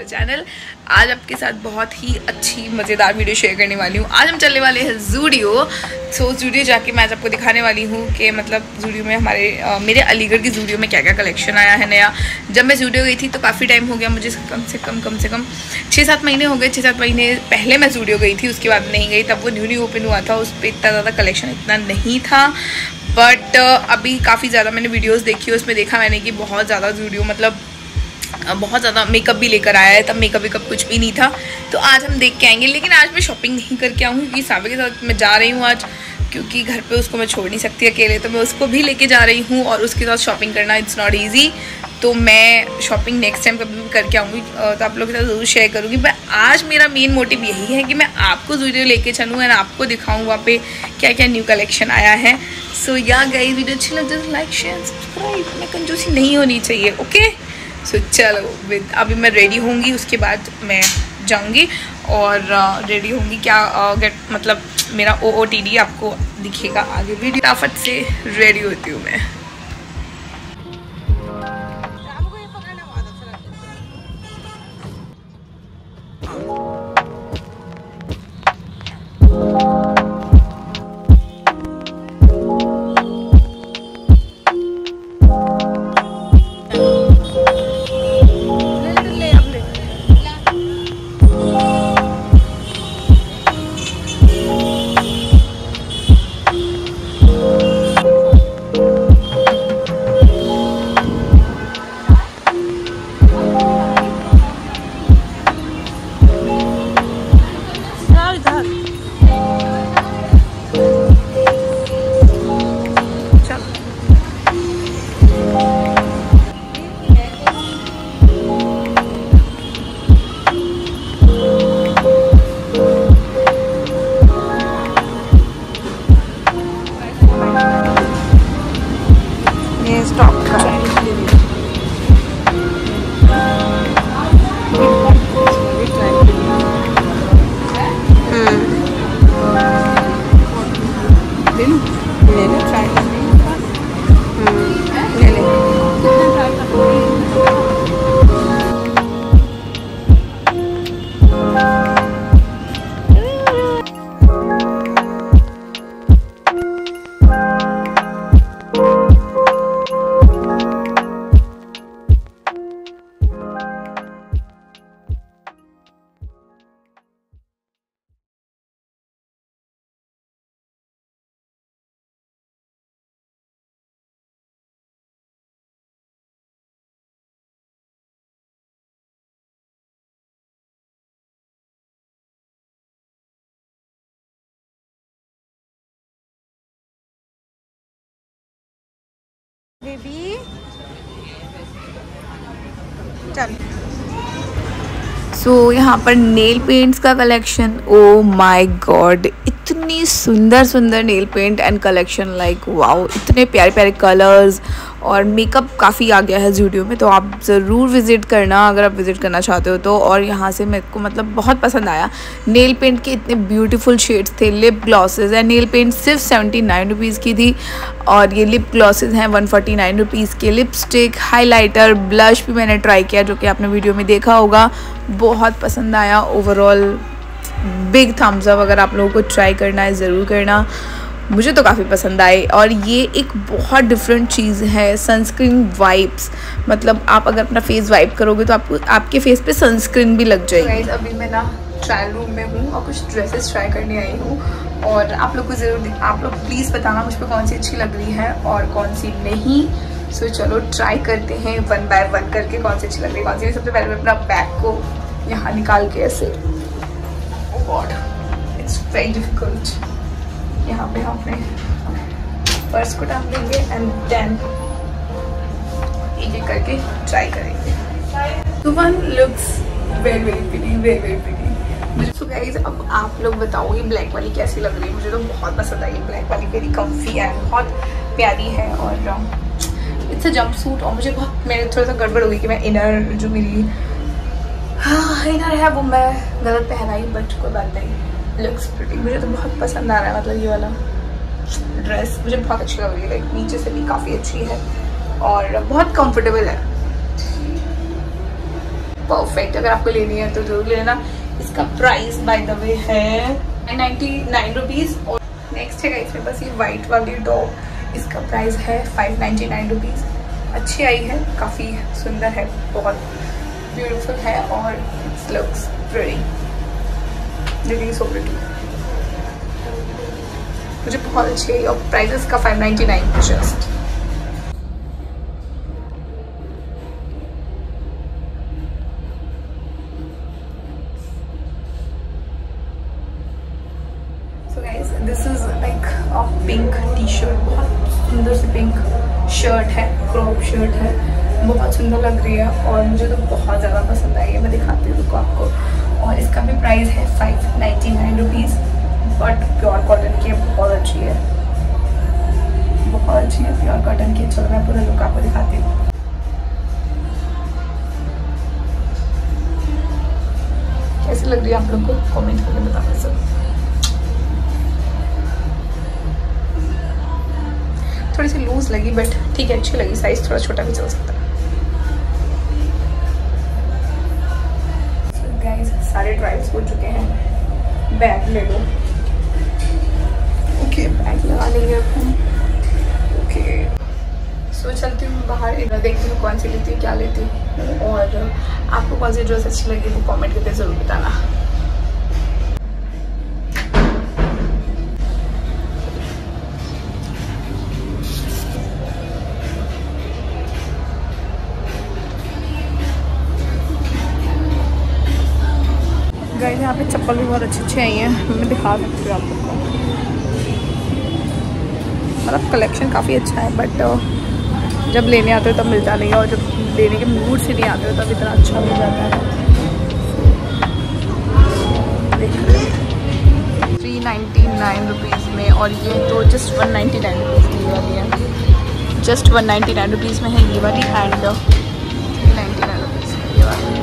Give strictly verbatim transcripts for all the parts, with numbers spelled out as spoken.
Channel. आज आपके साथ बहुत ही अच्छी मज़ेदार वीडियो शेयर करने वाली हूँ। आज हम चलने वाले हैं ज़ूडियो। सो ज़ूडियो जाके मैं आज आपको दिखाने वाली हूँ कि मतलब ज़ूडियो में हमारे आ, मेरे अलीगढ़ की ज़ूडियो में क्या क्या कलेक्शन आया है नया। जब मैं ज़ूडियो गई थी तो काफ़ी टाइम हो गया मुझे, कम से कम कम से कम छः सात महीने हो गए। छः सात महीने पहले मैं ज़ूडियो गई थी, उसके बाद नहीं गई। तब वो न्यू न्यू ओपन हुआ था, उस पर इतना ज़्यादा कलेक्शन इतना नहीं था। बट अभी काफ़ी ज़्यादा मैंने वीडियोज़ देखी, उसमें देखा मैंने कि बहुत ज़्यादा ज़ूडियो मतलब बहुत ज़्यादा मेकअप भी लेकर आया है। तब मेकअप वेकअप कुछ भी नहीं था, तो आज हम देख के आएंगे। लेकिन आज मैं शॉपिंग नहीं करके आऊँ क्योंकि साबे के साथ मैं जा रही हूँ आज, क्योंकि घर पे उसको मैं छोड़ नहीं सकती अकेले, तो मैं उसको भी लेके जा रही हूँ और उसके साथ शॉपिंग करना इट्स नॉट ईजी। तो मैं शॉपिंग नेक्स्ट टाइम कभी भी करके आऊँगी तो आप लोगों के साथ ज़रूर शेयर करूँगी। बट आज मेरा मेन मोटिव यही है कि मैं आपको ज़ूडियो लेके चलूँ एंड आपको दिखाऊँ वहाँ पे क्या क्या न्यू कलेक्शन आया है। सो या गाइस, वीडियो अच्छी लग जाए लाइक शेयर सब्सक्राइब। मैं कंजूसी नहीं होनी चाहिए, ओके। सो so, चलो अभी मैं रेडी होंगी, उसके बाद मैं जाऊंगी और रेडी होंगी क्या गेट uh, मतलब मेरा ओ ओ टी डी आपको दिखेगा आगे वीडियो। फटाफट से रेडी होती हूँ मैं। बेबी चल। सो so, यहाँ पर नेल पेंट्स का कलेक्शन, ओ माय गॉड, इतनी सुंदर सुंदर nail paint and collection, like wow, इतने प्यारे प्यारे कलर्स और मेकअप काफ़ी आ गया है ज़ूडियो में। तो आप ज़रूर विज़िट करना अगर आप विज़िट करना चाहते हो तो। और यहाँ से मेरे को मतलब बहुत पसंद आया, नेल पेंट के इतने ब्यूटीफुल शेड्स थे। Lip glosses and nail paint सिर्फ सेवेंटी नाइन रुपीज़ की थी, और ये लिप ग्लॉसेस हैं वन फोर्टी नाइन रुपीज़ के। लिपस्टिक, हाइलाइटर, ब्लश भी मैंने ट्राई किया जो कि आपने वीडियो में देखा होगा, बहुत पसंद आया। ओवरऑल बिग थम्स अप, अगर आप लोगों को ट्राई करना है ज़रूर करना, मुझे तो काफ़ी पसंद आए। और ये एक बहुत डिफरेंट चीज़ है, सनस्क्रीन वाइप्स, मतलब आप अगर अपना फेस वाइप करोगे तो आपको आपके फेस पे सनस्क्रीन भी लग जाएगी। so अभी मैं ना ट्रायल रूम में हूँ और कुछ ड्रेसेस ट्राई करने आई हूँ, और आप लोग को ज़रूर, आप लोग प्लीज़ बताना मुझ पर कौन सी अच्छी लग रही है और कौन सी नहीं। सो so, चलो ट्राई करते हैं वन बाय वन करके कौन सी अच्छी लग रही है कौन सी। सबसे पहले मैं अपना बैग को यहाँ निकाल के ऐसे, oh God it's very difficult, यहाँ पे हम अपने पर्स को डाल देंगे एंड देन एक एक करके ट्राई करेंगे। तो one looks very very pretty, very very pretty. So guys, अब आप लोग बताओ ये ब्लैक वाली कैसी लग रही है। मुझे तो बहुत पसंद आई ब्लैक वाली, वेरी कम्फी है, बहुत प्यारी है। और इट्स अ जंप सूट, और मुझे बहुत, मेरे थोड़ा सा गड़बड़ हो गई कि मैं इनर जो मेरी हाँ इनर है वो मैं गलत पहनाई, बट कोई बात नहीं, लुक्स प्रिटी। मुझे तो बहुत पसंद आ रहा है, मतलब ये वाला ड्रेस मुझे बहुत अच्छी लग रही है, लाइक नीचे से भी काफ़ी अच्छी है और बहुत कंफर्टेबल है। परफेक्ट। अगर आपको लेनी है तो जरूर लेना। इसका प्राइस बाय द वे है नाइन्टी नाइन रुपीज़। और नेक्स्ट है गाइस मेरे पास ये वाइट वाली टॉप। इसका प्राइस है फाइव नाइन्टी नाइन रुपीज़। अच्छी आई है, काफ़ी सुंदर है, बहुत ब्यूटीफुल है और it's looks pretty, looking so pretty. मुझे बहुत अच्छी है और प्राइस इसका five ninety nine just. This is like a pink T shirt, बहुत सुंदर सी पिंक शर्ट है, क्रॉप शर्ट है, बहुत सुंदर लग रही है और मुझे तो बहुत ज़्यादा पसंद आई है। मैं दिखाती हूँ रुको आपको। और इसका भी प्राइस है five ninety nine rupees, but pure cotton की है, बहुत अच्छी है, बहुत अच्छी है प्योर कॉटन की। चलो मैं पूरा लुक आपको दिखाती हूँ। कैसी लग रही है आप लोग को कमेंट करके बताना सब। थोड़ी सी लूज लगी बट ठीक है, अच्छी लगी। साइज थोड़ा छोटा भी चल सकता है। so guys, सारे ड्राइव्स हो चुके हैं। बैग ले लो। ओके, बैग लगा लेंगे अपन। ओके, सो चलती हूँ बाहर, इधर देखती हूँ कौन सी लेती हूँ, क्या लेती हूँ, और आपको कौन सी ड्रेस अच्छी लगी वो कमेंट करके ज़रूर बताना। गाइस यहाँ पे चप्पल भी बहुत अच्छे अच्छे आई हैं, मैं दिखा सकती हूँ आप लोग को। मतलब कलेक्शन काफ़ी अच्छा है, बट जब लेने आते हो तब मिलता नहीं है, और जब लेने के मूड से नहीं आते हो तब इतना अच्छा मिल जाता है। देख रहे हो थ्री नाइन्टी नाइन रुपीज़ में, और ये तो just one ninety nine rupees की वाली है। Just one ninety nine rupees में है ये वाली, and three ninety nine rupees की ये वाली।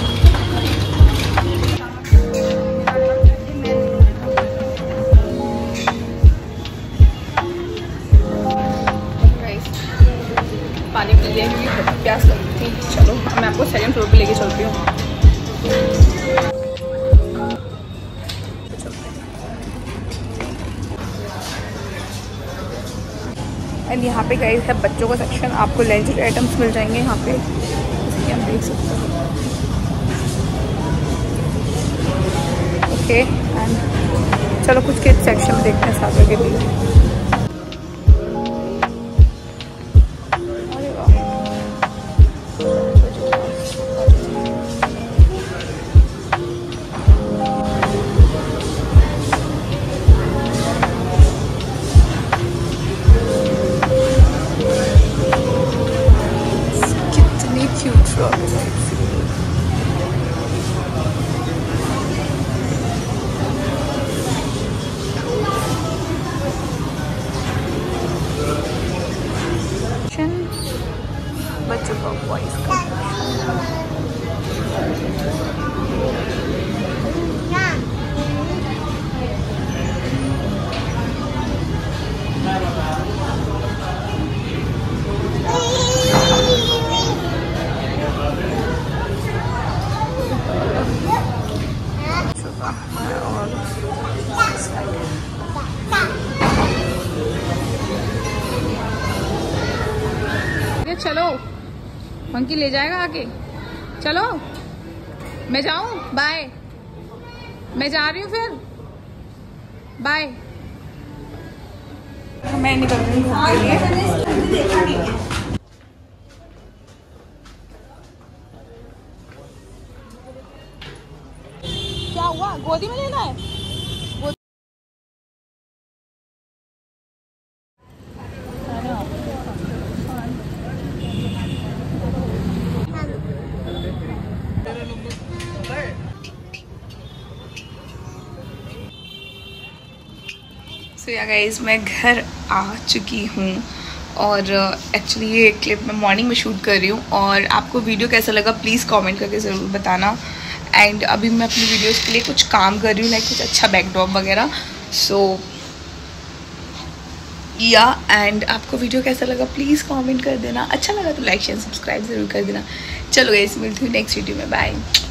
पानी पी लिया क्योंकि बहुत प्यास लग रही थी। चलो मैं आपको सेकंड फ्लोर पे लेके चलती हूँ। एंड यहाँ पे गाइस है बच्चों का सेक्शन, आपको लंच आइटम्स मिल जाएंगे यहाँ पे, जैसे कि आप देख सकते हो। ओके, एंड चलो कुछ किड्स सेक्शन में देखते हैं सागर के लिए। बच्चों का वॉइस का चलो मंकी ले जाएगा आके। चलो मैं जाऊं, बाय, मैं जा रही हूँ फिर, बाय। मैं निकल रही हूँ घूमने के लिए। क्या हुआ, गोदी में लेना है? सो या गाइस मैं घर आ चुकी हूँ, और एक्चुअली uh, ये क्लिप मैं मॉर्निंग में शूट कर रही हूँ, और आपको वीडियो कैसा लगा प्लीज़ कमेंट करके ज़रूर बताना। एंड अभी मैं अपनी वीडियोस के लिए कुछ काम कर रही हूँ, लाइक कुछ अच्छा बैकड्रॉप वगैरह। सो या एंड आपको वीडियो कैसा लगा प्लीज़ कमेंट कर देना, अच्छा लगा तो लाइक शेयर सब्सक्राइब ज़रूर कर देना। चलो गाइस मिलती हूँ नेक्स्ट वीडियो में, बाय।